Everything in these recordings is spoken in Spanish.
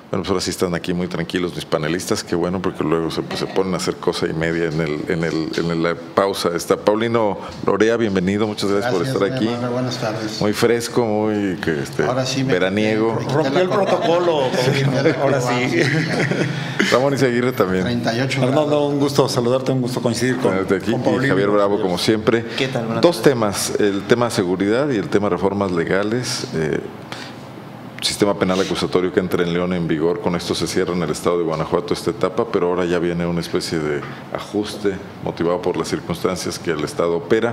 Bueno, pues ahora sí están aquí muy tranquilos mis panelistas, qué bueno, porque luego se ponen a hacer cosa y media en la pausa. Está Paulino Lorea, bienvenido, muchas gracias por estar aquí. Hermano, buenas tardes. Muy fresco, muy ahora sí veraniego. Rompió el protocolo, ahora sí. Ramón Izaguirre también. 38 Fernando, un gusto saludarte, un gusto coincidir con Paulino. Y Javier Bravo, como siempre. ¿Qué tal? Dos temas, el tema de seguridad y el tema de reformas legales. Sistema penal acusatorio que entra en León en vigor, con esto se cierra en el estado de Guanajuato esta etapa, pero ahora ya viene una especie de ajuste motivado por las circunstancias que el estado opera.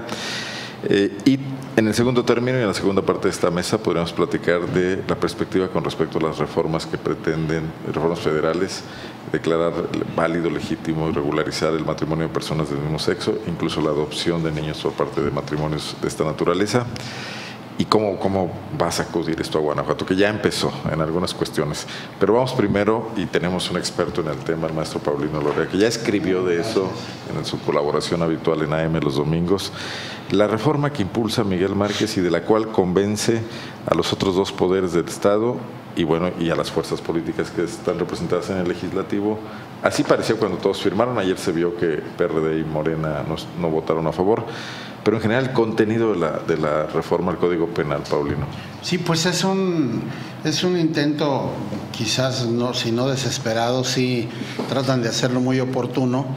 Y en el segundo término y en la segunda parte de esta mesa podríamos platicar de la perspectiva con respecto a las reformas que pretenden, reformas federales, declarar válido, legítimo y regularizar el matrimonio de personas del mismo sexo, incluso la adopción de niños por parte de matrimonios de esta naturaleza. ¿Y cómo va a sacudir esto a Guanajuato? Que ya empezó en algunas cuestiones. Pero vamos primero, y tenemos un experto en el tema, el maestro Paulino Lorea, que ya escribió de eso en su colaboración habitual en AM los domingos, la reforma que impulsa Miguel Márquez y de la cual convence a los otros dos poderes del Estado y a las fuerzas políticas que están representadas en el legislativo. Así parecía cuando todos firmaron. Ayer se vio que PRD y Morena no votaron a favor. Pero en general el contenido de la reforma al Código Penal, Paulino. Sí, pues es un intento, quizás no, si no desesperado, sí tratan de hacerlo muy oportuno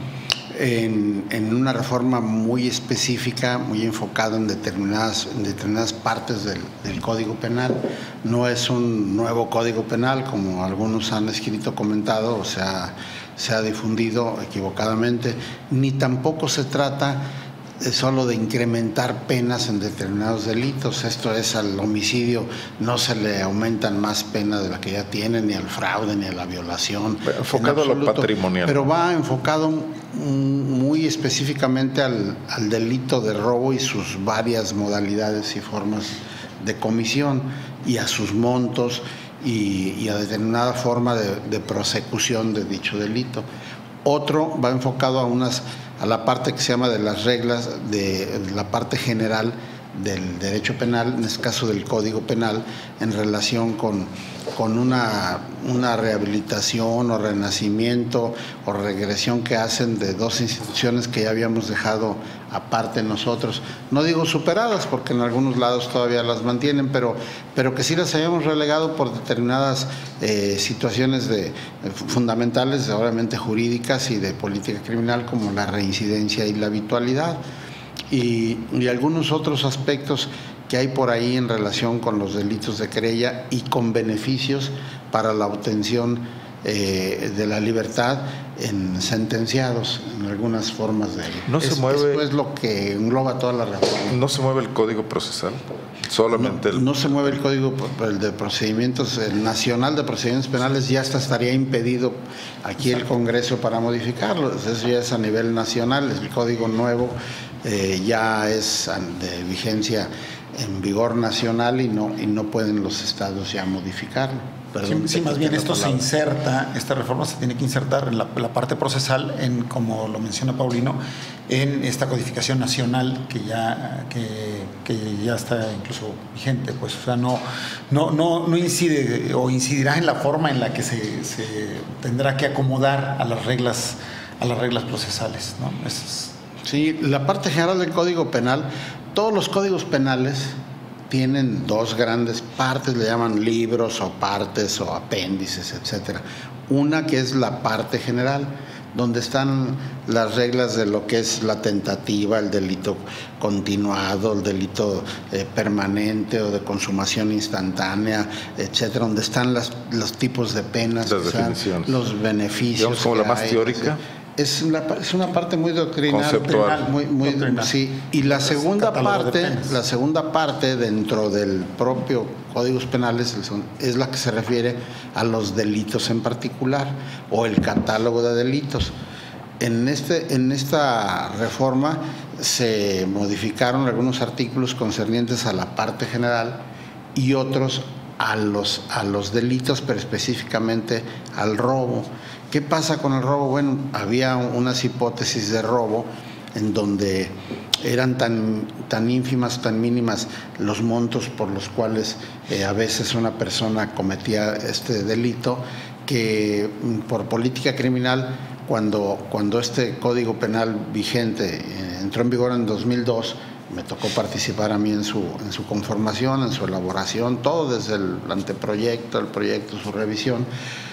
en una reforma muy específica, muy enfocada en determinadas partes del Código Penal. No es un nuevo Código Penal, como algunos han escrito, comentado, o sea, se ha difundido equivocadamente, ni tampoco se trata solo de incrementar penas en determinados delitos. Esto es, al homicidio no se le aumentan más penas de la que ya tiene, ni al fraude, ni a la violación. Enfocado a lo patrimonial. Pero va enfocado muy específicamente al delito de robo y sus varias modalidades y formas de comisión, y a sus montos y a determinada forma de prosecución de dicho delito. Otro va enfocado a la parte que se llama de las reglas, de la parte general del derecho penal, en este caso del Código Penal, en relación con una rehabilitación o renacimiento o regresión que hacen de dos instituciones que ya habíamos dejado aparte nosotros. No digo superadas, porque en algunos lados todavía las mantienen, pero que sí las habíamos relegado por determinadas situaciones fundamentales, obviamente jurídicas y de política criminal, como la reincidencia y la habitualidad. Y algunos otros aspectos que hay por ahí en relación con los delitos de querella y con beneficios para la obtención de la libertad en sentenciados, en algunas formas de ello. Esto es lo que engloba toda la reforma. ¿No se mueve el Código Procesal? Solamente no se mueve el Código de Procedimientos, el Nacional de Procedimientos Penales ya estaría impedido aquí el Congreso para modificarlo. Eso ya es a nivel nacional. El Código nuevo ya es de vigencia en vigor nacional y no pueden los estados ya modificarlo. Sí, más bien esto se inserta, esta reforma se tiene que insertar en la parte procesal, como lo menciona Paulino, en esta codificación nacional que ya está incluso vigente, pues, o sea, no incide o incidirá en la forma en la que se tendrá que acomodar a las reglas procesales, ¿no? Sí, la parte general del Código Penal, todos los códigos penales tienen dos grandes partes, le llaman libros o partes o apéndices, etcétera. Una que es la parte general, donde están las reglas de lo que es la tentativa, el delito continuado, el delito permanente o de consumación instantánea, etcétera, donde están los tipos de penas, las definiciones, los beneficios. Digamos como la más teórica. Es una parte muy doctrinal, conceptual, muy sí. Y la segunda parte dentro del propio Códigos Penales es la que se refiere a los delitos en particular o el catálogo de delitos. En esta reforma se modificaron algunos artículos concernientes a la parte general y otros a los delitos, pero específicamente al robo. ¿Qué pasa con el robo? Bueno, había unas hipótesis de robo en donde eran tan ínfimas, tan mínimas los montos por los cuales a veces una persona cometía este delito, que por política criminal, cuando este Código Penal vigente entró en vigor en 2002, me tocó participar a mí en su conformación, en su elaboración, todo desde el anteproyecto, el proyecto, su revisión.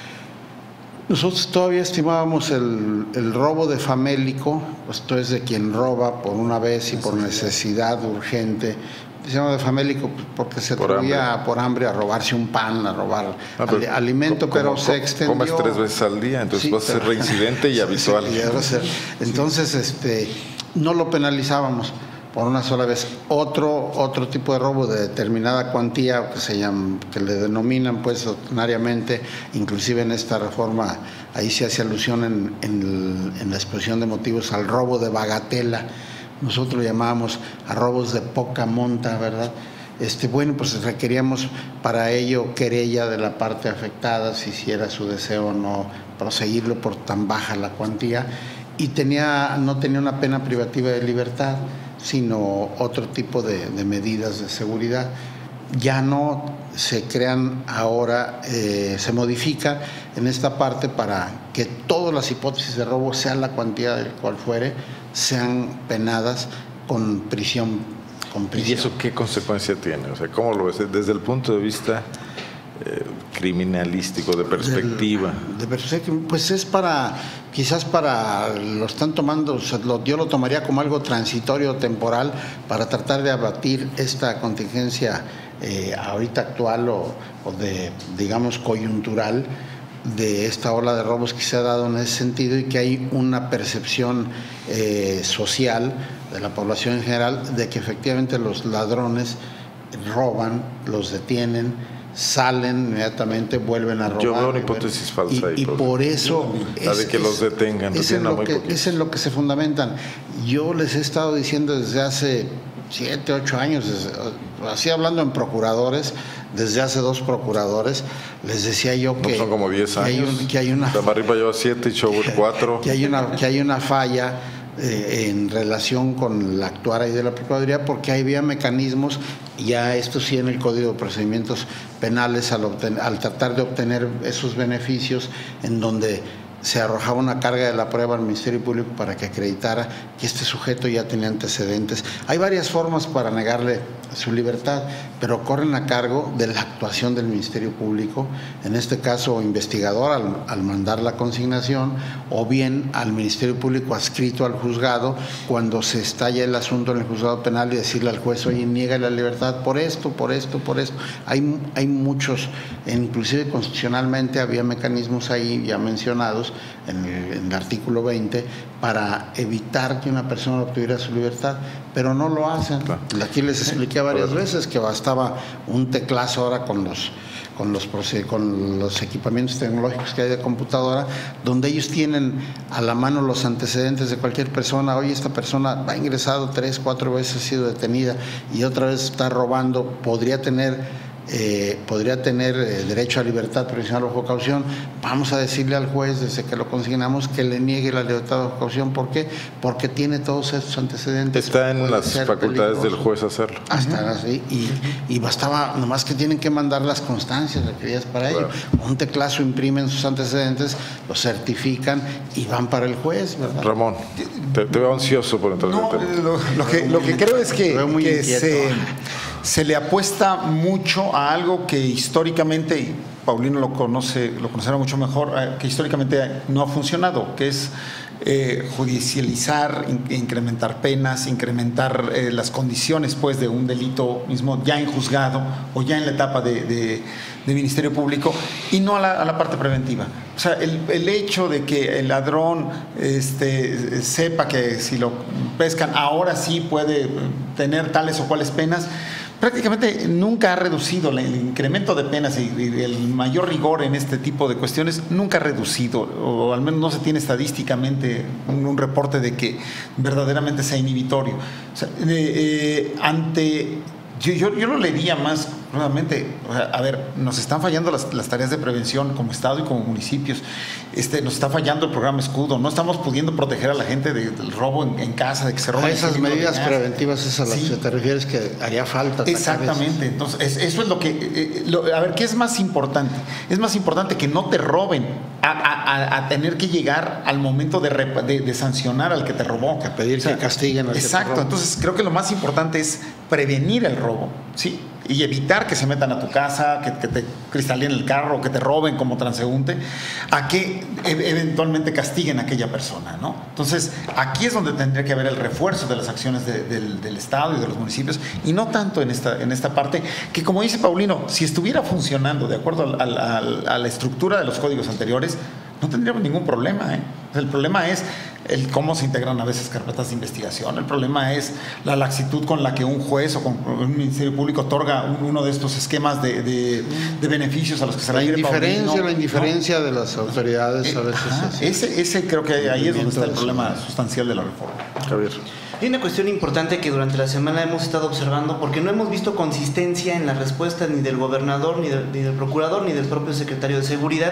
Nosotros todavía estimábamos el robo de famélico, esto es de quien roba por una vez y por necesidad urgente. Se llama de famélico porque se atrevía por hambre a robarse un pan, a robar alimento, pero se extendió. Comes 3 veces al día, entonces sí, vas a ser reincidente y habitual. Entonces, no lo penalizábamos por una sola vez. Otro tipo de robo de determinada cuantía que le denominan pues ordinariamente, inclusive en esta reforma ahí se hace alusión en la exposición de motivos al robo de bagatela. Nosotros lo llamábamos a robos de poca monta, ¿verdad? Bueno, pues requeríamos para ello querella de la parte afectada, si era su deseo o no proseguirlo por tan baja la cuantía, y no tenía una pena privativa de libertad, sino otro tipo de medidas de seguridad. Ya no se crean ahora, se modifica en esta parte para que todas las hipótesis de robo, sea la cuantía del cual fuere, sean penadas con prisión. ¿Y eso qué consecuencia tiene? O sea, ¿cómo lo ves? Desde el punto de vista criminalístico, de perspectiva. Pues es quizás lo están tomando, o sea, yo lo tomaría como algo transitorio, temporal, para tratar de abatir esta contingencia ahorita actual o de, digamos, coyuntural de esta ola de robos que se ha dado en ese sentido, y que hay una percepción social de la población en general de que efectivamente los ladrones roban, los detienen, salen inmediatamente, vuelven a robar. Yo veo una hipótesis falsa y por eso la de que los detengan. Es en lo que se fundamentan. Yo les he estado diciendo desde hace 7, 8 años, así hablando en procuradores, desde hace 2 procuradores, les decía yo que... No, son como 10 años. Que hay una... Tamarripa lleva 7 y Chobut 4. Que hay una falla en relación con la actuar ahí de la Procuraduría, porque había mecanismos, ya esto sí en el Código de Procedimientos Penales, al tratar de obtener esos beneficios, en donde se arrojaba una carga de la prueba al Ministerio Público para que acreditara que este sujeto ya tenía antecedentes. Hay varias formas para negarle su libertad, pero corren a cargo de la actuación del Ministerio Público, en este caso investigador al mandar la consignación, o bien al Ministerio Público adscrito al juzgado cuando se estalla el asunto en el juzgado penal, y decirle al juez: oye, niega la libertad por esto. Hay muchos, inclusive constitucionalmente había mecanismos ahí ya mencionados en el artículo 20 para evitar que una persona obtuviera su libertad, pero no lo hacen. Claro. Aquí les expliqué varias veces que bastaba un teclazo ahora con los equipamientos tecnológicos que hay de computadora, donde ellos tienen a la mano los antecedentes de cualquier persona. Oye, esta persona ha ingresado 3, 4 veces, ha sido detenida y otra vez está robando, podría tener derecho a libertad provisional bajo caución. Vamos a decirle al juez, desde que lo consignamos, que le niegue la libertad bajo caución. ¿Por qué? Porque tiene todos estos antecedentes. Está en las facultades del juez hacerlo. Están así, y bastaba, nomás que tienen que mandar las constancias requeridas para ello. Un teclazo, imprimen sus antecedentes, los certifican y van para el juez, ¿verdad? Ramón, te veo ansioso por entrar en el tema. Lo que creo es que se le apuesta mucho a algo que históricamente, y Paulino lo conocerá mucho mejor, que históricamente no ha funcionado, que es judicializar, incrementar penas, incrementar las condiciones pues de un delito mismo ya en juzgado o ya en la etapa de Ministerio Público, y no a la parte preventiva. O sea, el hecho de que el ladrón sepa que si lo pescan ahora sí puede tener tales o cuales penas, prácticamente nunca ha reducido el incremento de penas y el mayor rigor en este tipo de cuestiones, nunca ha reducido, o al menos no se tiene estadísticamente un reporte de que verdaderamente sea inhibitorio. O sea, ante Yo lo leería más nuevamente. O sea, a ver, nos están fallando las tareas de prevención como Estado y como municipios. Nos está fallando el programa Escudo. No estamos pudiendo proteger a la gente del robo en casa, de que se roben. A esas medidas preventivas es a las que te refieres que haría falta. Exactamente. Entonces, eso es lo que... a ver, ¿qué es más importante? Es más importante que no te roben a tener que llegar al momento de sancionar al que te robó. Que pedir que castiguen al que te robó. Exacto. Entonces, creo que lo más importante es prevenir el robo, ¿sí? Y evitar que se metan a tu casa, que te cristalinen el carro, que te roben como transeúnte, a que eventualmente castiguen a aquella persona, ¿no? Entonces, aquí es donde tendría que haber el refuerzo de las acciones del Estado y de los municipios, y no tanto en esta parte, que como dice Paulino, si estuviera funcionando de acuerdo a la estructura de los códigos anteriores, no tendríamos ningún problema, ¿eh? El problema es el cómo se integran a veces carpetas de investigación. El problema es la laxitud con la que un juez o con un ministerio público otorga uno de estos esquemas de beneficios a los que se refiere Paulino, la indiferencia de las autoridades a veces. Ese creo que ahí es donde está el problema sustancial de la reforma. Javier. Hay una cuestión importante que durante la semana hemos estado observando, porque no hemos visto consistencia en la respuesta ni del gobernador, ni del procurador, ni del propio secretario de Seguridad,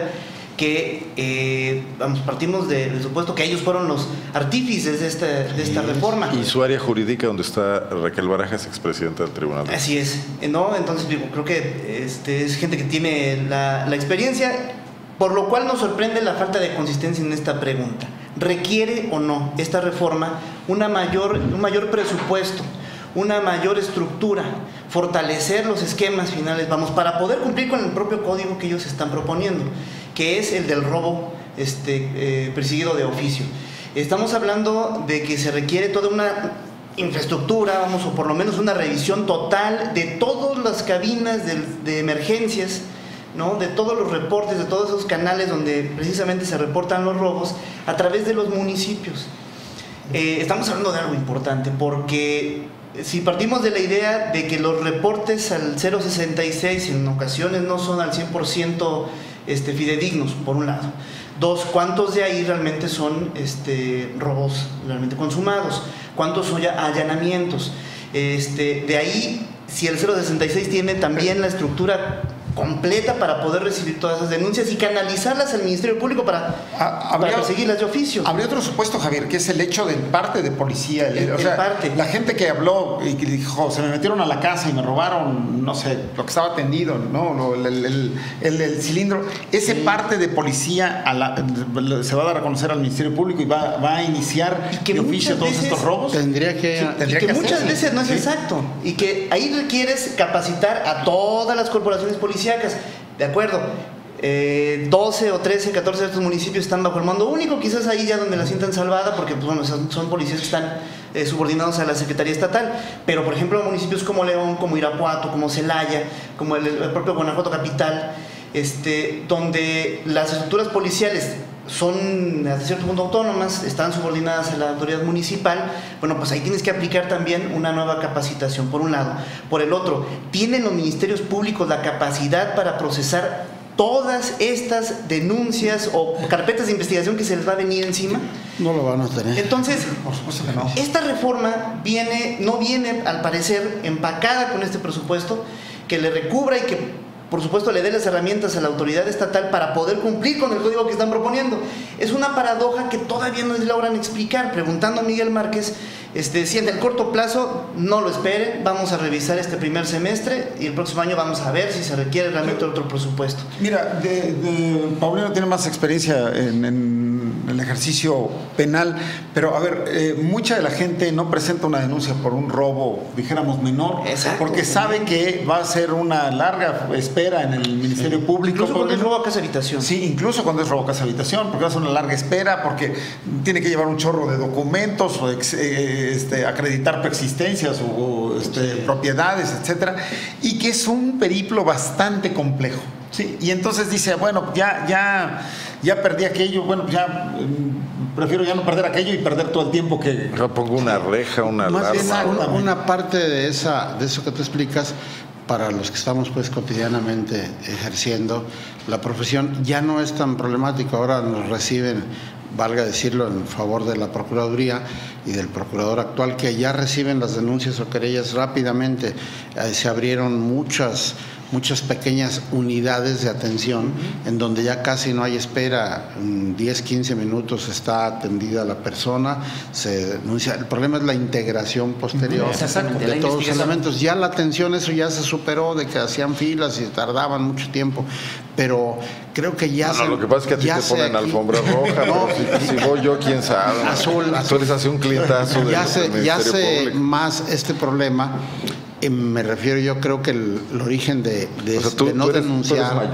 que partimos del supuesto que ellos fueron los artífices de esta reforma. Y su área jurídica, donde está Raquel Barajas, expresidenta del tribunal. Así es, ¿no? Entonces creo que es gente que tiene la experiencia, por lo cual nos sorprende la falta de consistencia en esta pregunta. ¿Requiere o no esta reforma un mayor presupuesto, una mayor estructura, fortalecer los esquemas finales, para poder cumplir con el propio código que ellos están proponiendo, que es el del robo perseguido de oficio? Estamos hablando de que se requiere toda una infraestructura, o por lo menos una revisión total de todas las cabinas de emergencias, ¿no? De todos los reportes, de todos esos canales donde precisamente se reportan los robos a través de los municipios. Estamos hablando de algo importante, porque si partimos de la idea de que los reportes al 066 en ocasiones no son al 100% fidedignos, por un lado. Dos, ¿cuántos de ahí realmente son robos realmente consumados? ¿Cuántos son allanamientos? De ahí, si el 066 tiene también la estructura completa para poder recibir todas esas denuncias y canalizarlas al Ministerio Público para perseguirlas de oficio. Habría otro supuesto, Javier, que es el hecho del parte de policía. La gente que habló y que dijo, se me metieron a la casa y me robaron, no sé, lo que estaba tendido, ¿no? El cilindro. Ese parte de policía se va a dar a conocer al Ministerio Público y va a iniciar de oficio todos estos robos. Tendría que muchas veces no es exacto. Y que ahí requieres capacitar a todas las corporaciones policíacas. De acuerdo, 12 o 13, 14 de estos municipios están bajo el mando único, quizás ahí ya donde la sientan salvada, porque son policías que están subordinados a la Secretaría Estatal. Pero por ejemplo municipios como León, como Irapuato, como Celaya, como el propio Guanajuato capital, donde las estructuras policiales son hasta cierto punto autónomas, están subordinadas a la autoridad municipal, bueno, pues ahí tienes que aplicar también una nueva capacitación, por un lado. Por el otro, ¿tienen los ministerios públicos la capacidad para procesar todas estas denuncias o carpetas de investigación que se les va a venir encima? No lo van a tener. Entonces, por supuesto que no. Esta reforma no viene, al parecer, empacada con este presupuesto que le recubra y que por supuesto le dé las herramientas a la autoridad estatal para poder cumplir con el código que están proponiendo. Es una paradoja que todavía no les logran explicar. Preguntando a Miguel Márquez, si en el corto plazo no lo esperen, vamos a revisar este primer semestre y el próximo año vamos a ver si se requiere realmente otro presupuesto. Mira, Paulino tiene más experiencia en el ejercicio penal, pero a ver, mucha de la gente no presenta una denuncia por un robo, dijéramos menor, porque sabe que va a ser una larga espera en el Ministerio Público. Incluso cuando es robo a casa habitación. Sí, incluso cuando es robo a casa habitación, porque va a ser una larga espera, porque tiene que llevar un chorro de documentos, o acreditar preexistencias o propiedades, etcétera, y que es un periplo bastante complejo. Sí, y entonces dice, bueno, ya perdí aquello, bueno, ya prefiero ya no perder aquello y perder todo el tiempo que... Yo pongo una reja, una alarma. Una parte de eso que tú explicas, para los que estamos pues cotidianamente ejerciendo la profesión, ya no es tan problemático. Ahora nos reciben valga decirlo en favor de la Procuraduría y del procurador actual, que ya reciben las denuncias o querellas rápidamente. Se abrieron muchas pequeñas unidades de atención en donde ya casi no hay espera, en 10, 15 minutos está atendida la persona, se denuncia. El problema es la integración posterior de todos los elementos. Ya la atención, eso ya se superó, de que hacían filas y tardaban mucho tiempo, pero creo que ya lo que pasa es que a ti te ponen alfombra roja, no, pero si voy yo, quién sabe. Azul. Tú eres así un clientazo del ya sé Público. más este problema. Me refiero, yo creo que el origen de no denunciar,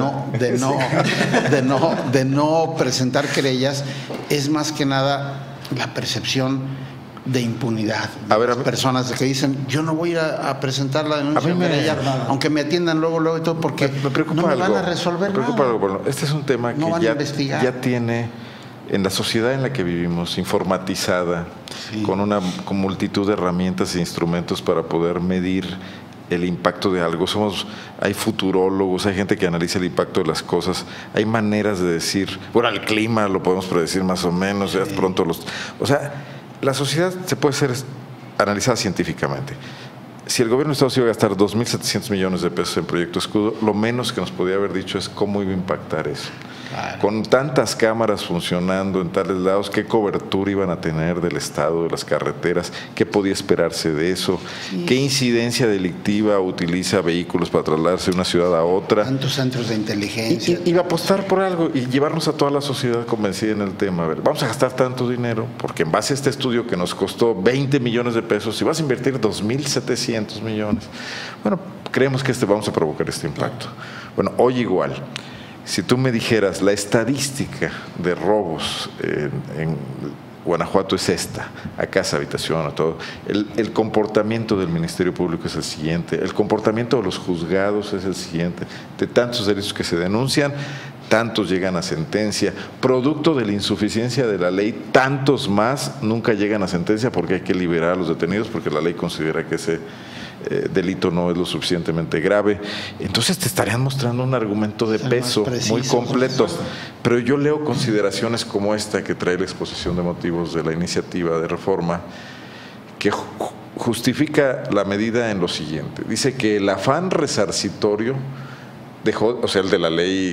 de no presentar querellas, es más que nada la percepción de impunidad de las personas que dicen: yo no voy a presentar la denuncia de querella, aunque me atiendan luego y todo, porque me preocupa no me algo, van a resolver nada. Bueno, este es un tema no que ya tiene, en la sociedad en la que vivimos, informatizada, con multitud de herramientas e instrumentos para poder medir el impacto de algo. Hay futurólogos, hay gente que analiza el impacto de las cosas, hay maneras de decir, bueno, el clima lo podemos predecir más o menos, ya pronto o sea, la sociedad se puede ser analizada científicamente. Si el gobierno de Estados Unidos iba a gastar 2.700 millones de pesos en Proyecto Escudo, lo menos que nos podía haber dicho es cómo iba a impactar eso. Claro. Con tantas cámaras funcionando en tales lados, ¿qué cobertura iban a tener del estado de las carreteras? ¿Qué podía esperarse de eso? Sí. ¿Qué incidencia delictiva utiliza vehículos para trasladarse de una ciudad a otra? Tantos centros de inteligencia. Y apostar por algo y llevarnos a toda la sociedad convencida en el tema. A ver, vamos a gastar tanto dinero porque en base a este estudio que nos costó 20 millones de pesos, si vas a invertir 2.700 millones, bueno, creemos que vamos a provocar este impacto. Bueno, hoy igual. Si tú me dijeras, la estadística de robos en Guanajuato es esta, a casa, habitación, a todo, el comportamiento del Ministerio Público es el siguiente, el comportamiento de los juzgados es el siguiente, de tantos delitos que se denuncian, tantos llegan a sentencia, producto de la insuficiencia de la ley, tantos más nunca llegan a sentencia porque hay que liberar a los detenidos, porque la ley considera que ese delito no es lo suficientemente grave. Entonces te estarían mostrando un argumento de peso muy completo, pero yo leo consideraciones como esta que trae la exposición de motivos de la iniciativa de reforma, que justifica la medida en lo siguiente. Dice que el afán resarcitorio dejó, o sea, el de la ley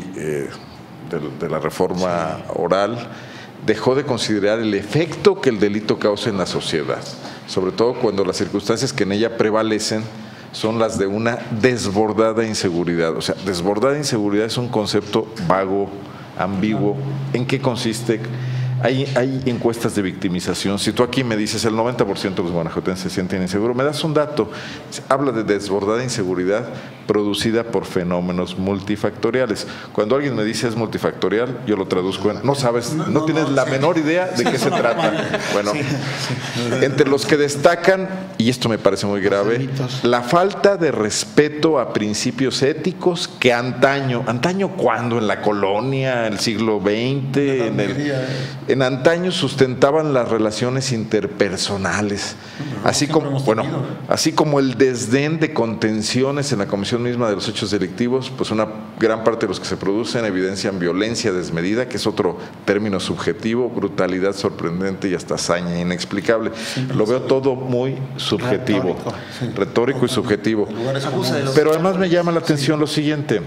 de la reforma oral, dejó de considerar el efecto que el delito causa en la sociedad, sobre todo cuando las circunstancias que en ella prevalecen son las de una desbordada inseguridad. O sea, desbordada inseguridad es un concepto vago, ambiguo. ¿En qué consiste? Hay encuestas de victimización. Si tú aquí me dices el 90% de los guanajuatenses se sienten inseguros, me das un dato. Habla de desbordada inseguridad producida por fenómenos multifactoriales. Cuando alguien me dice es multifactorial, yo lo traduzco en no tienes la menor idea de qué se trata. Bueno, entre los que destacan, y esto me parece muy grave, la falta de respeto a principios éticos que antaño ¿cuándo? En la colonia, el siglo XX, en antaño sustentaban las relaciones interpersonales, así como el desdén de contenciones en la comisión misma de los hechos delictivos, pues una gran parte de los que se producen evidencian violencia desmedida, que es otro término subjetivo, brutalidad sorprendente y hasta hazaña inexplicable. Lo veo todo muy subjetivo, retórico y subjetivo. Pero además me llama la atención lo siguiente: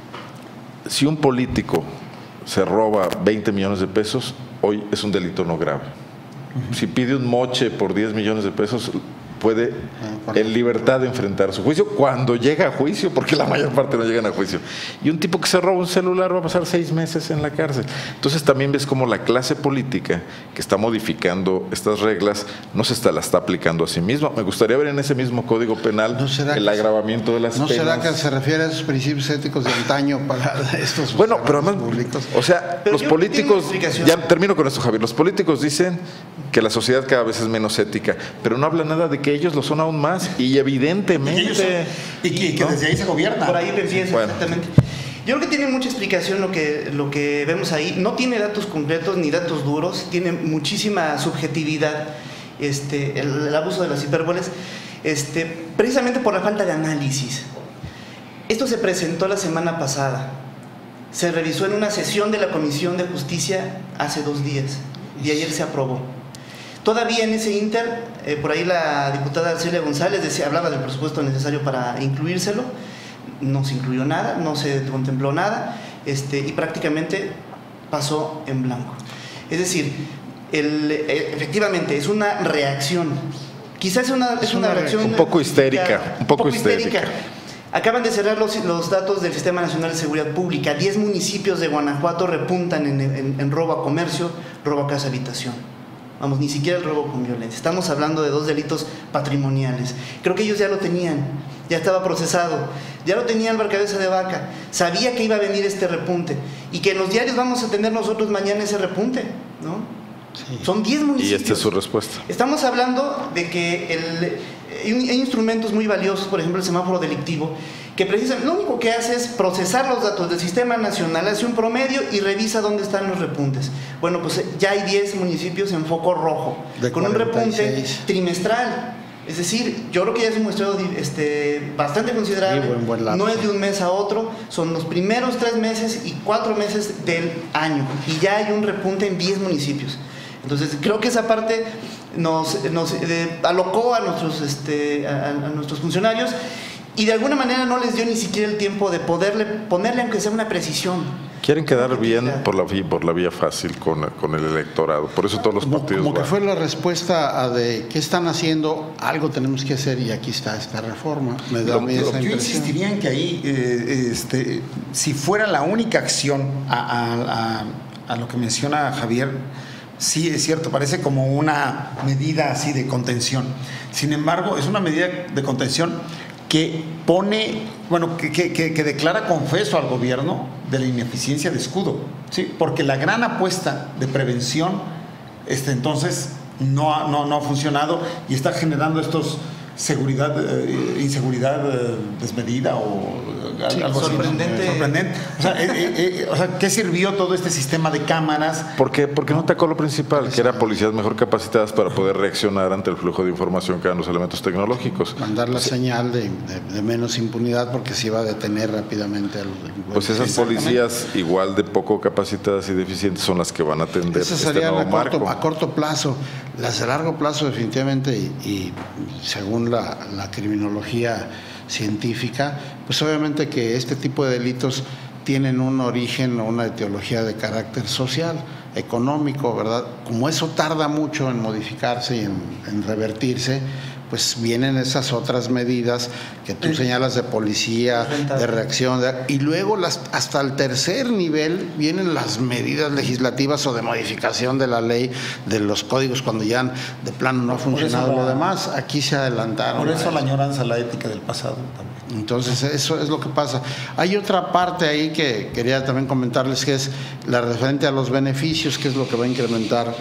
si un político se roba 20 millones de pesos, hoy es un delito no grave. Si pide un moche por 10 millones de pesos, puede en libertad de enfrentar su juicio cuando llega a juicio, porque la mayor parte no llegan a juicio. Y un tipo que se roba un celular va a pasar 6 meses en la cárcel. Entonces también ves cómo la clase política que está modificando estas reglas no la está aplicando a sí misma. Me gustaría ver en ese mismo Código Penal el agravamiento de las penas. ¿No será que se refiere a esos principios éticos de antaño para estos pero además, públicos? O sea, los políticos, ya termino con esto, Javier, los políticos dicen que la sociedad cada vez es menos ética, pero no habla nada de que ellos lo son aún más, y evidentemente y que desde ahí se gobierna. Por ahí empieza, exactamente. Yo creo que tiene mucha explicación lo que vemos ahí. No tiene datos concretos ni datos duros, tiene muchísima subjetividad, el abuso de las hipérboles, precisamente por la falta de análisis. Esto se presentó la semana pasada. Se revisó en una sesión de la Comisión de Justicia hace 2 días y ayer se aprobó. Todavía en ese ínter, por ahí la diputada Arcelia González hablaba del presupuesto necesario para incluírselo. No se incluyó nada, no se contempló nada, y prácticamente pasó en blanco. Es decir, efectivamente es una reacción. Quizás es una reacción un poco histérica. Un poco histérica. Acaban de cerrar los datos del Sistema Nacional de Seguridad Pública. 10 municipios de Guanajuato repuntan en robo a comercio, robo a casa habitación. Vamos, ni siquiera el robo con violencia. Estamos hablando de 2 delitos patrimoniales. Creo que ellos ya lo tenían, ya estaba procesado, ya lo tenía Álvaro Cabeza de Vaca. Sabía que iba a venir este repunte y que en los diarios vamos a tener nosotros mañana ese repunte, ¿no? Sí. Son 10 municipios. Y esta es su respuesta. Estamos hablando de que hay instrumentos muy valiosos, por ejemplo el semáforo delictivo, que precisamente lo único que hace es procesar los datos del Sistema Nacional, hace un promedio y revisa dónde están los repuntes. Bueno, pues ya hay 10 municipios en foco rojo, con un repunte trimestral. Es decir, yo creo que ya es un muestreo bastante considerable. No es de un mes a otro, son los primeros 3 meses y 4 meses del año. Y ya hay un repunte en 10 municipios. Entonces, creo que esa parte nos alocó a nuestros funcionarios y de alguna manera no les dio ni siquiera el tiempo de ponerle aunque sea una precisión. Quieren quedar bien por la vía fácil con el electorado, por eso todos los partidos como que fue la respuesta de ¿qué están haciendo? Algo tenemos que hacer y aquí está esta reforma. Yo insistiría en que ahí, si fuera la única acción a lo que menciona Javier, sí es cierto, parece como una medida así de contención. Sin embargo, es una medida de contención que que declara confeso al gobierno de la ineficiencia de escudo, ¿sí? Porque la gran apuesta de prevención entonces no ha funcionado y está generando inseguridad desmedida o algo sorprendente. O sea, ¿qué sirvió todo este sistema de cámaras? ¿Por qué no atacó lo principal, que era policías mejor capacitadas para poder reaccionar ante el flujo de información que dan los elementos tecnológicos? Mandar la señal de menos impunidad porque se iba a detener rápidamente a los delincuentes. Pues esas policías igual de poco capacitadas y deficientes son las que van a atender nuevo marco. A corto plazo. Las de largo plazo definitivamente y según la criminología científica, pues obviamente que este tipo de delitos tienen un origen o una etiología de carácter social, económico, ¿verdad? Como eso tarda mucho en modificarse y en revertirse, pues vienen esas otras medidas que tú señalas de policía, de reacción, y luego hasta el tercer nivel vienen las medidas legislativas o de modificación de la ley, de los códigos, cuando ya de plano no ha funcionado lo demás. Aquí se adelantaron. Por eso la añoranza a la ética del pasado también. Entonces eso es lo que pasa. Hay otra parte ahí que quería también comentarles, que es la referente a los beneficios, que es lo que va a incrementar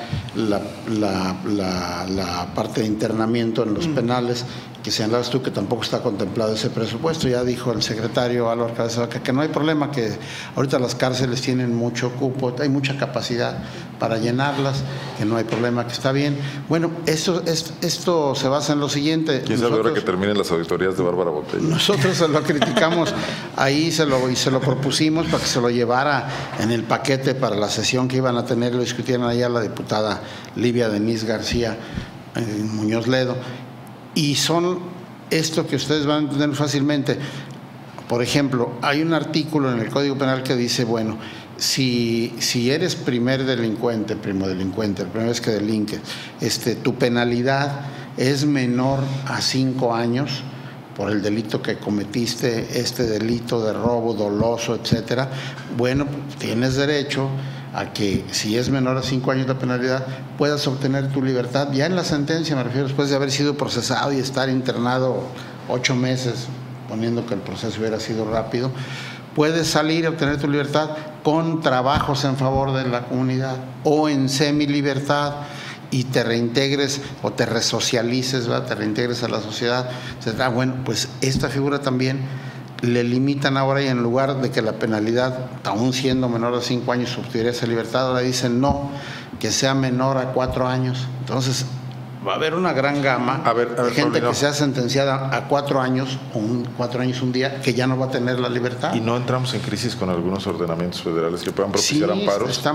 la parte de internamiento en los penales, que señalabas tú que tampoco está contemplado ese presupuesto. Ya dijo el secretario Álvaro Cabeza de Vaca que no hay problema, que ahorita las cárceles tienen mucho cupo, hay mucha capacidad para llenarlas, que no hay problema, que está bien. Bueno, esto se basa en lo siguiente. ¿Quién sabe ahora que terminen las auditorías de Bárbara Botella? Nosotros se lo criticamos ahí, se lo propusimos para que se lo llevara en el paquete para la sesión que iban a tener, lo discutieron allá la diputada Livia Denise García Muñoz Ledo. Y son esto que ustedes van a entender fácilmente. Por ejemplo, hay un artículo en el Código Penal que dice, bueno, si eres primo delincuente, la primera vez que delinques, tu penalidad es menor a 5 años por el delito que cometiste, este delito de robo doloso, etcétera, bueno, tienes derecho a que si es menor a 5 años la penalidad, puedas obtener tu libertad. Ya en la sentencia, me refiero, después de haber sido procesado y estar internado 8 meses, poniendo que el proceso hubiera sido rápido, puedes salir a obtener tu libertad con trabajos en favor de la comunidad o en semilibertad y te reintegres o te resocialices, ¿verdad? Te reintegres a la sociedad, etc. Bueno, pues esta figura también le limitan ahora, y en lugar de que la penalidad, aún siendo menor a 5 años, obtuviera esa libertad, ahora dicen no, que sea menor a 4 años. Entonces va a haber una gran gama de gente Paulino, que sea sentenciada a 4 años o 4 años un día, que ya no va a tener la libertad. ¿Y no entramos en crisis con algunos ordenamientos federales que puedan propiciar amparos? Está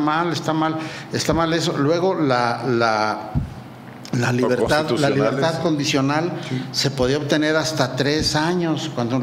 mal eso. Luego la libertad condicional se podía obtener hasta 3 años cuando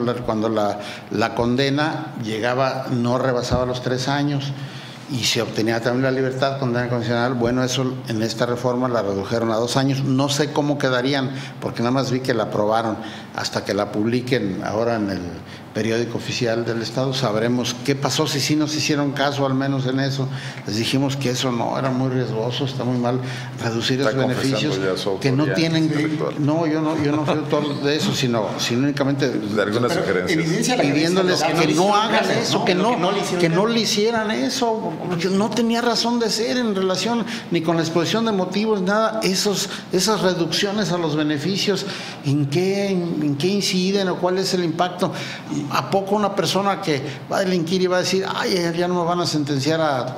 la condena no rebasaba los 3 años, y se obtenía también la libertad condena condicional. Bueno, eso en esta reforma la redujeron a 2 años. No sé cómo quedarían, porque nada más vi que la aprobaron. Hasta que la publiquen ahora en el periódico oficial del Estado sabremos qué pasó, si sí nos hicieron caso al menos en eso. Les dijimos que eso no, era muy riesgoso, está muy mal reducir esos beneficios que no tienen. No, yo no fui autor de eso, sino únicamente de algunas sugerencias, pidiéndoles que no hagan eso, que no le hicieran eso, porque no tenía razón de ser en relación ni con la exposición de motivos, nada. Esas reducciones a los beneficios, ¿en qué inciden o cuál es el impacto? ¿A poco una persona que va a delinquir y va a decir, ay, ya no me van a sentenciar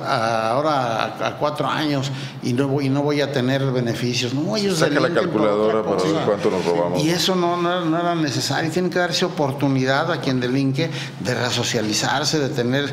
ahora a 4 años y no voy a tener beneficios? No, ellos saca la calculadora para ver cuánto nos robamos. Y eso no era necesario. Tienen que darse oportunidad a quien delinque de resocializarse, de tener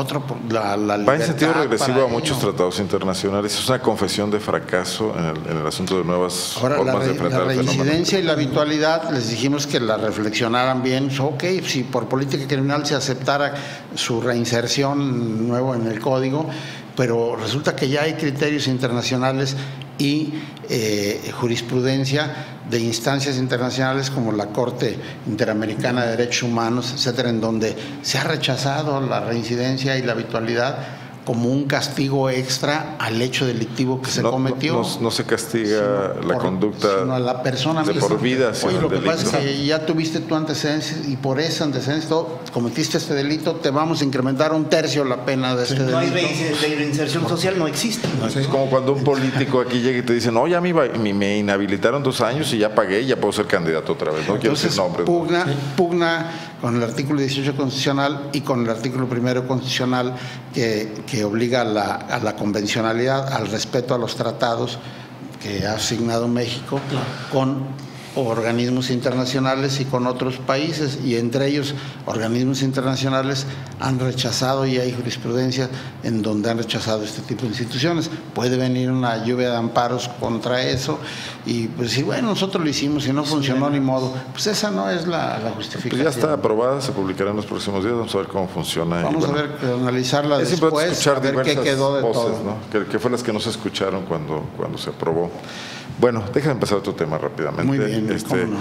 la libertad. Va en sentido regresivo a muchos tratados internacionales. Es una confesión de fracaso en el asunto de nuevas formas de enfrentar el fenómeno. La reincidencia y la habitualidad, les dijimos que la reflexionaran bien. Ok, si por política criminal se aceptara su reinserción nuevo en el código, pero resulta que ya hay criterios internacionales y jurisprudencia de instancias internacionales como la Corte Interamericana de Derechos Humanos, etcétera, en donde se ha rechazado la reincidencia y la habitualidad como un castigo extra al hecho delictivo que se cometió. No se castiga la conducta sino a la persona de misma. Por vida. Oye, lo que pasa es que ya tuviste tu antecedentes y por ese antecedentes cometiste este delito, te vamos a incrementar 1/3 la pena de este delito. No hay reinserción social, no existe. Es como cuando un político aquí llega y te dice, no, ya me inhabilitaron 2 años y ya pagué, ya puedo ser candidato otra vez. No quiero decir nombres. Pugna con el artículo 18 constitucional y con el artículo 1 constitucional que obliga a la convencionalidad, al respeto a los tratados que ha asignado México con organismos internacionales y con otros países, y entre ellos organismos internacionales han rechazado, y hay jurisprudencia en donde han rechazado este tipo de instituciones. Puede venir una lluvia de amparos contra eso y pues si bueno, nosotros lo hicimos y no funcionó, ni modo, pues esa no es la justificación. Pues ya está aprobada, se publicará en los próximos días, vamos a ver cómo funciona. Vamos a ver, analizarla después, a ver qué quedó de voces, todo. ¿no? Que fue las que no se escucharon cuando se aprobó. Bueno, déjame empezar otro tema rápidamente. Muy bien, ¿cómo no?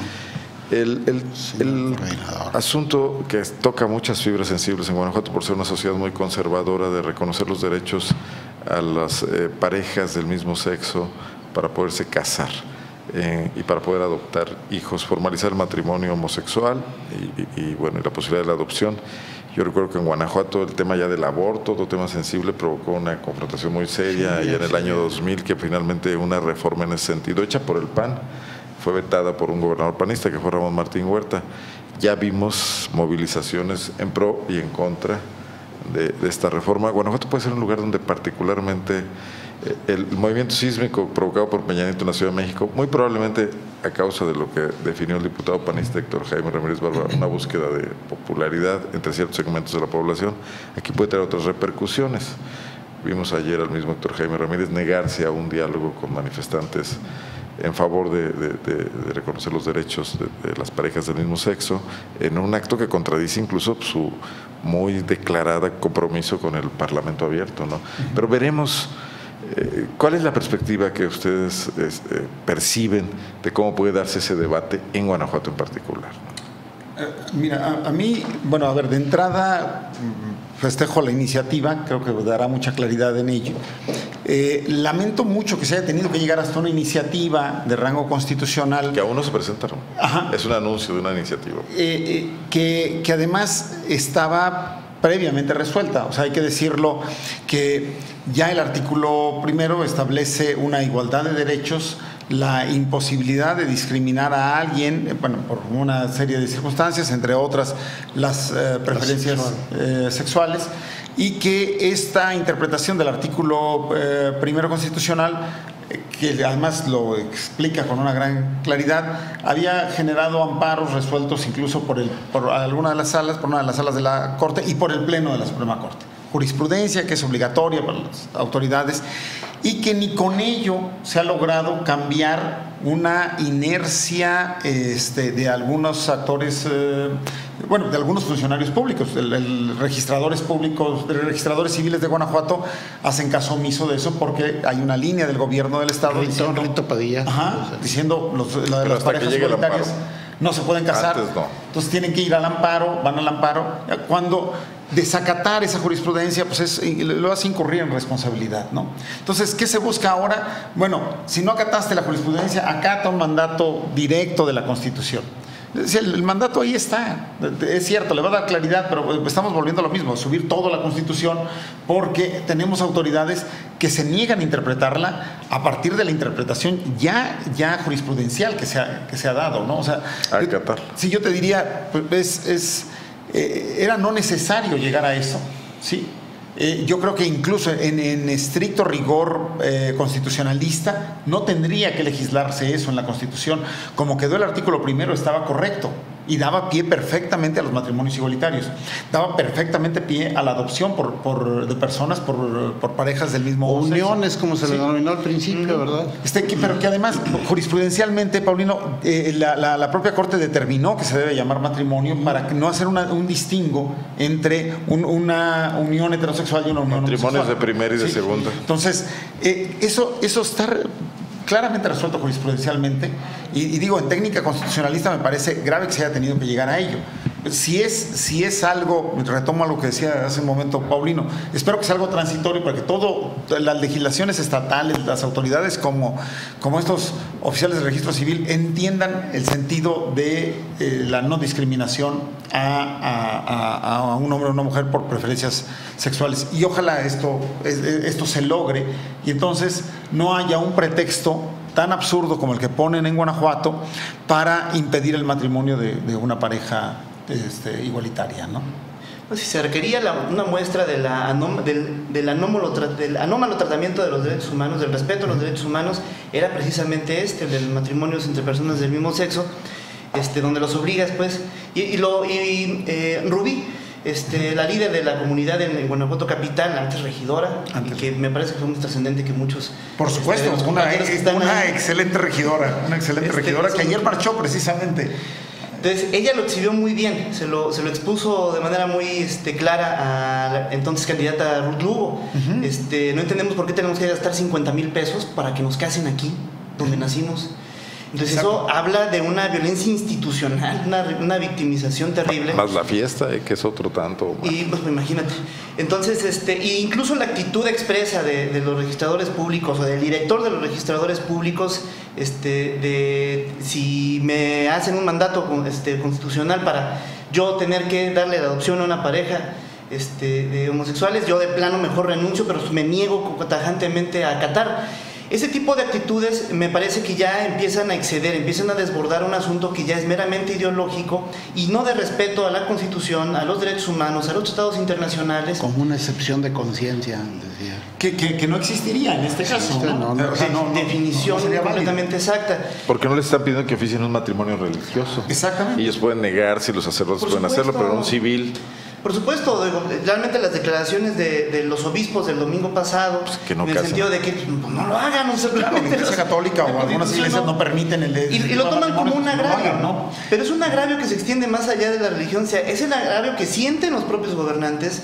El asunto que toca muchas fibras sensibles en Guanajuato por ser una sociedad muy conservadora, de reconocer los derechos a las parejas del mismo sexo para poderse casar y para poder adoptar hijos, formalizar el matrimonio homosexual y la posibilidad de la adopción. Yo recuerdo que en Guanajuato el tema ya del aborto, otro tema sensible, provocó una confrontación muy seria y en el año 2000 que finalmente una reforma en ese sentido, hecha por el PAN, fue vetada por un gobernador panista que fue Ramón Martín Huerta. Ya vimos movilizaciones en pro y en contra de esta reforma. Guanajuato puede ser un lugar donde particularmente el movimiento sísmico provocado por Peña Nieto en la Ciudad de México, muy probablemente a causa de lo que definió el diputado panista Héctor Jaime Ramírez Barba, una búsqueda de popularidad entre ciertos segmentos de la población, aquí puede tener otras repercusiones. Vimos ayer al mismo Héctor Jaime Ramírez negarse a un diálogo con manifestantes en favor de reconocer los derechos de las parejas del mismo sexo, en un acto que contradice incluso su muy declarada compromiso con el Parlamento abierto, ¿no? Pero veremos cuál es la perspectiva que ustedes perciben de cómo puede darse ese debate en Guanajuato en particular. Mira, a mí, bueno, a ver, de entrada festejo la iniciativa, creo que dará mucha claridad en ello. Lamento mucho que se haya tenido que llegar hasta una iniciativa de rango constitucional. Que aún no se presentaron. Ajá. Es un anuncio de una iniciativa. Que además estaba previamente resuelta. O sea, hay que decirlo que ya el artículo 1 establece una igualdad de derechos, la imposibilidad de discriminar a alguien, bueno, por una serie de circunstancias, entre otras las preferencias sexuales, y que esta interpretación del artículo 1 constitucional que además lo explica con una gran claridad, había generado amparos resueltos incluso por alguna de las salas, por una de las salas de la Corte y por el Pleno de la Suprema Corte. Jurisprudencia que es obligatoria para las autoridades y que ni con ello se ha logrado cambiar una inercia de algunos actores, de algunos funcionarios públicos. Registradores públicos, registradores civiles de Guanajuato hacen caso omiso de eso porque hay una línea del gobierno del estado Rito Padilla. Diciendo la de las parejas igualitarias no se pueden casar. Antes no. Entonces tienen que ir al amparo, van al amparo. Cuando desacatar esa jurisprudencia, pues lo hace incurrir en responsabilidad, ¿no? Entonces, ¿qué se busca ahora? Bueno, si no acataste la jurisprudencia, acata un mandato directo de la Constitución. El mandato ahí está, es cierto, le va a dar claridad, pero estamos volviendo a lo mismo, subir todo a la Constitución, porque tenemos autoridades que se niegan a interpretarla a partir de la interpretación ya jurisprudencial que se ha dado, ¿no? O sea, acatarla. Si yo te diría, pues era no necesario llegar a eso, ¿sí? Yo creo que incluso en estricto rigor constitucionalista no tendría que legislarse eso en la Constitución. Como quedó el artículo primero estaba correcto y daba pie perfectamente a los matrimonios igualitarios, daba perfectamente pie a la adopción de personas por parejas del mismo sexo. Uniones, como se le denominó al principio, ¿verdad? Pero que además jurisprudencialmente, Paulino, la propia Corte determinó que se debe llamar matrimonio para no hacer un distingo entre una unión heterosexual y una unión matrimonios homosexual. De primera y de segunda. Entonces, eso está claramente resuelto jurisprudencialmente y digo, en técnica constitucionalista me parece grave que se haya tenido que llegar a ello. Si es algo, retomo a lo que decía hace un momento Paulino, espero que sea algo transitorio para que las legislaciones estatales, las autoridades como estos oficiales de registro civil entiendan el sentido de la no discriminación a un hombre o una mujer por preferencias sexuales. Y ojalá esto se logre y entonces no haya un pretexto tan absurdo como el que ponen en Guanajuato para impedir el matrimonio de una pareja igualitaria, ¿no? Pues si se requería una muestra del anómalo tratamiento de los derechos humanos, del respeto a los derechos humanos, era precisamente del matrimonio entre personas del mismo sexo, donde los obligas, pues, Rubí, la líder de la comunidad en Guanajuato capital, antes regidora, y que me parece que fue muy trascendente que muchos... Por supuesto, una excelente regidora, que ayer marchó precisamente. Entonces, ella lo exhibió muy bien, se lo expuso de manera muy clara a la entonces candidata Ruth Lugo. No entendemos por qué tenemos que gastar 50,000 pesos para que nos casen aquí, donde nacimos. Entonces, eso habla de una violencia institucional, una victimización terrible. Más la fiesta, que es otro tanto. Y pues imagínate. Entonces, incluso la actitud expresa de los registradores públicos o del director de los registradores públicos, de si me hacen un mandato constitucional para yo tener que darle la adopción a una pareja de homosexuales, yo de plano mejor renuncio, pero me niego tajantemente a acatar. Ese tipo de actitudes me parece que ya empiezan a exceder, empiezan a desbordar un asunto que ya es meramente ideológico y no de respeto a la Constitución, a los derechos humanos, a los tratados internacionales. Como una excepción de conciencia, decía. Que no existiría en este caso. Definición sería completamente exacta. Porque no les están pidiendo que oficien un matrimonio religioso. Exactamente. Ellos pueden negar, si los sacerdotes pueden hacerlo, pero en un civil... Por supuesto, realmente las declaraciones de los obispos del domingo pasado, pues que no en el casan. Sentido de que pues, no lo hagan, no se claro, la Iglesia Católica o algunas iglesias no permiten y lo toman como un agravio, ¿no? Pero es un agravio que se extiende más allá de la religión, o sea, es el agravio que sienten los propios gobernantes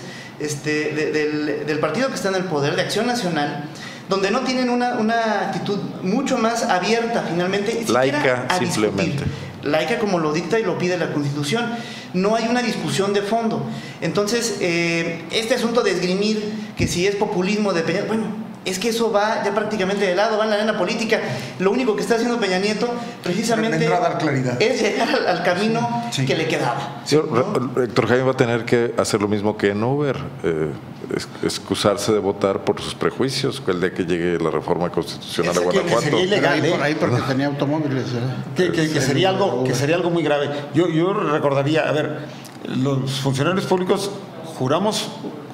del partido que está en el poder, de Acción Nacional, donde no tienen una actitud mucho más abierta, finalmente, laica, simplemente. Laica como lo dicta y lo pide la Constitución. No hay una discusión de fondo. Entonces, este asunto de esgrimir que si es populismo de Peña, bueno, es que eso va ya prácticamente de lado, va en la arena política. Lo único que está haciendo Peña Nieto precisamente a dar claridad. Es llegar al camino que le quedaba. Sí, ¿no? Héctor Jaime va a tener que hacer lo mismo que en Uber, excusarse de votar por sus prejuicios el día que llegue la reforma constitucional a Guanajuato. Sería ilegal, por ahí porque tenía automóviles. Que sería algo muy grave. Yo recordaría, a ver, los funcionarios públicos juramos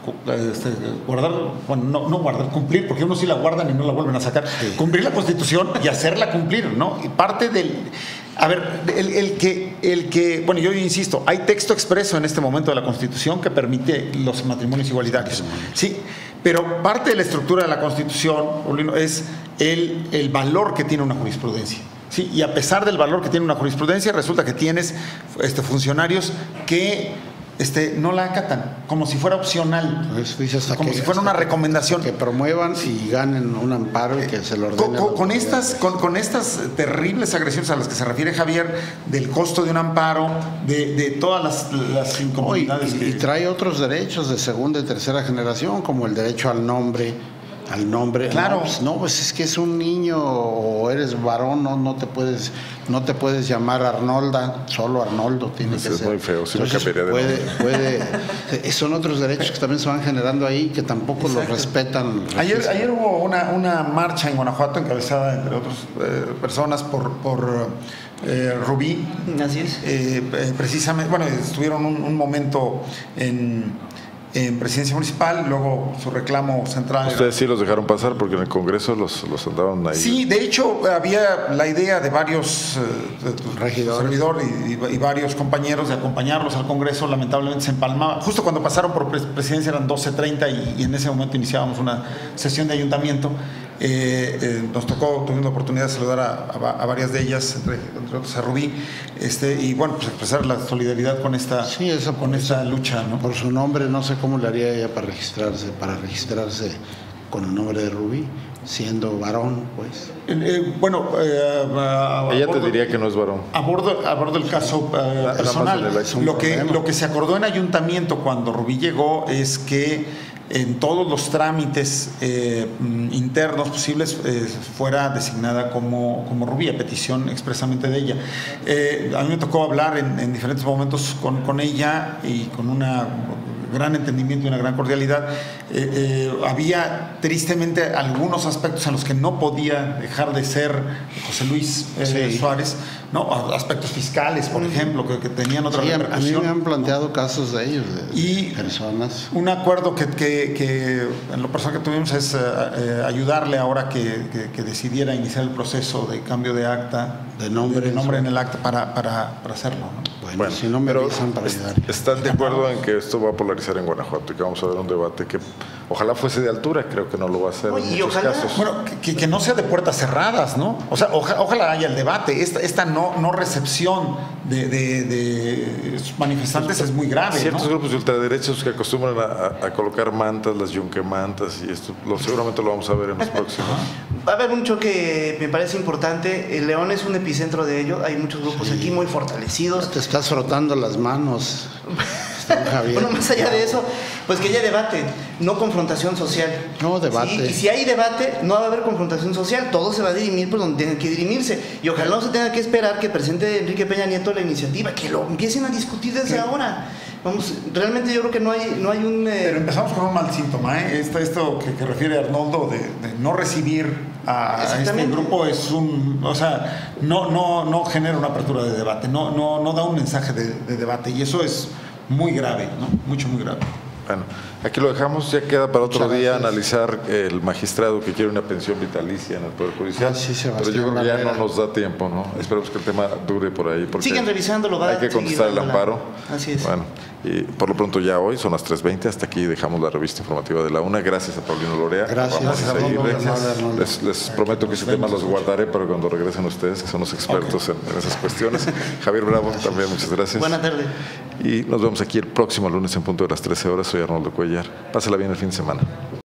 guardar, bueno, no guardar, cumplir, porque uno sí la guardan y no la vuelven a sacar, cumplir la Constitución y hacerla cumplir, ¿no? Y parte del... A ver, bueno, yo insisto, hay texto expreso en este momento de la Constitución que permite los matrimonios igualitarios. Sí, pero parte de la estructura de la Constitución, Paulino, es el valor que tiene una jurisprudencia. Sí, y a pesar del valor que tiene una jurisprudencia, resulta que tienes funcionarios que no la acatan, como si fuera opcional, como si fuera una recomendación. Que promuevan y ganen un amparo y que se lo ordenen. Con estas terribles agresiones a las que se refiere Javier, del costo de un amparo, de todas las incomodidades. Y trae otros derechos de segunda y tercera generación, como el derecho al nombre. Claro. Pues es que es un niño o eres varón, no te puedes llamar Arnolda, solo Arnoldo tiene que ser. Es muy feo, si no Entonces, cambiaría de nombre. son otros derechos que también se van generando ahí que tampoco los respetan. Ayer hubo una marcha en Guanajuato encabezada, entre otras personas, por Rubí. Así es. Precisamente, bueno, estuvieron un momento en presidencia municipal, luego su reclamo central. Ustedes sí los dejaron pasar porque en el Congreso los andaban ahí. Sí, de hecho había la idea de varios servidor y varios compañeros de acompañarlos al Congreso. Lamentablemente se empalmaba. Justo cuando pasaron por presidencia eran 12:30 y en ese momento iniciábamos una sesión de ayuntamiento. Nos tocó, tuvimos la oportunidad de saludar a varias de ellas, entre otros a Rubí, y bueno, pues expresar la solidaridad con esta lucha, ¿no? Por su nombre, no sé cómo le haría ella para registrarse con el nombre de Rubí, siendo varón, pues. Ella te diría que no es varón. Abordo el caso personal. Lo que se acordó en ayuntamiento cuando Rubí llegó es que en todos los trámites internos posibles fuera designada como Rubí, a petición expresamente de ella. A mí me tocó hablar en diferentes momentos con ella y con un gran entendimiento y una gran cordialidad. Había tristemente algunos aspectos en los que no podía dejar de ser José Luis Suárez, ¿no? Aspectos fiscales, por ejemplo, que tenían otra repercusión. A mí me han planteado casos de ellos, de personas. Un acuerdo que en lo personal que tuvimos es ayudarle ahora que decidiera iniciar el proceso de cambio de acta, de nombre en el acta para hacerlo, ¿no? Bueno, si no me avisan para ayudar. ¿Están de acuerdo en que esto va a polarizar en Guanajuato y que vamos a ver un debate que ojalá fuese de altura? Creo que no lo va a hacer en muchos casos. Bueno, que no sea de puertas cerradas, ¿no? O sea, ojalá haya el debate. Esta no recepción de manifestantes es muy grave, Ciertos ¿no? grupos de ultraderechos que acostumbran a colocar mantas, las yunquemantas, y esto seguramente lo vamos a ver en los próximos. Va a haber un choque, me parece importante. El León es un epicentro de ello. Hay muchos grupos aquí muy fortalecidos. Te estás frotando las manos. Bueno, más allá de eso, pues que haya debate, no confrontación social. No, debate. ¿Sí? Y si hay debate, no va a haber confrontación social, todo se va a dirimir por donde tenga que dirimirse. Y ojalá no se tenga que esperar que presente Enrique Peña Nieto la iniciativa, que lo empiecen a discutir desde ahora. Vamos, realmente yo creo que no hay un... Pero empezamos con un mal síntoma, ¿eh? Esto que refiere Arnoldo de no recibir a este grupo es o sea, no genera una apertura de debate, no da un mensaje de debate, y eso es muy grave, ¿no? Muy grave. Bueno, aquí lo dejamos, ya queda para otro día analizar el magistrado que quiere una pensión vitalicia en el Poder Judicial, pero yo creo que ya no nos da tiempo, ¿no? Esperemos que el tema dure por ahí, porque siguen revisándolo, hay que contestar el amparo. Así es. Bueno, y por lo pronto ya hoy son las 3:20, hasta aquí dejamos la revista informativa de la UNA. Gracias a Paulino Lorea. Gracias. Vamos a seguirle. Gracias. Les prometo que ese tema los guardaré para cuando regresen ustedes, que son los expertos en esas cuestiones. Javier Bravo, también muchas gracias. Buenas tardes. Y nos vemos aquí el próximo lunes en punto de las 13 horas. Soy Arnoldo Cuellar. Pásela bien el fin de semana.